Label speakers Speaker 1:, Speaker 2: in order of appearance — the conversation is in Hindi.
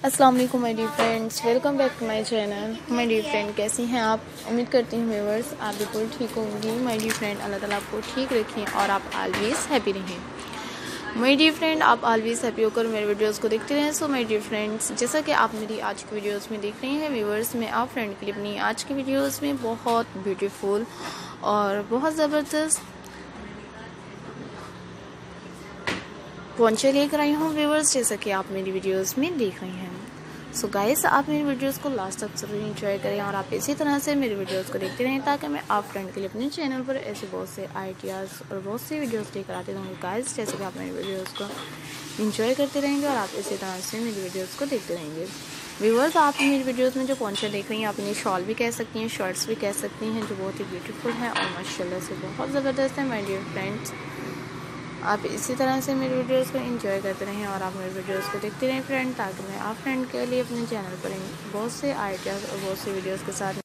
Speaker 1: अस्सलाम वालेकुम my dear friends, welcome back to my channel. My dear friend, कैसी हैं आप? उम्मीद करती हूँ व्यूअर्स आप बिल्कुल ठीक होंगी। माय डियर फ्रेंड, अल्लाह ताला आपको ठीक रखें और आप ऑलवेज़ हैप्पी रहें। माय डियर फ्रेंड, आप ऑलवेज़ हैप्पी होकर मेरे वीडियोस को देखते रहें। सो माय डियर फ्रेंड्स, जैसा कि आप मेरी आज की वीडियोस में देख रहे हैं व्यूअर्स, मैं आप फ्रेंड के लिए अपनी आज की वीडियोज़ में बहुत ब्यूटीफुल और बहुत ज़बरदस्त पोंचे लेकर आई हूँ व्यूअर्स, जैसा कि आप मेरी वीडियोस में देख रहे हैं। सो गाइस, आप मेरी वीडियोस को लास्ट तक जरूर एंजॉय करें और आप इसी तरह से मेरी वीडियोस को देखते रहें, ताकि मैं आप फ्रेंड के लिए अपने चैनल पर ऐसे बहुत से आइडियाज़ और बहुत सी वीडियोस लेकर आती रहूँगी गाइस, जैसे कि आप मेरी वीडियोस को एंजॉय करते रहेंगे और आप इसी तरह से मेरी वीडियोज़ को देखते रहेंगे। व्यूअर्स, आप मेरी वीडियोज़ में जो पोंचे देख रही हैं, आप इन्हें शॉल भी कह सकती हैं, शर्ट्स भी कह सकती हैं, जो बहुत ही ब्यूटीफुल है और माशाल्लाह से बहुत ज़बरदस्त है। माय डियर फ्रेंड्स, आप इसी तरह से मेरी वीडियोस को एंजॉय करते रहें और आप मेरी वीडियोस को देखते रहें फ्रेंड, ताकि मैं आप फ्रेंड के लिए अपने चैनल पर बहुत से आइडियाज़ और बहुत सी वीडियोस के साथ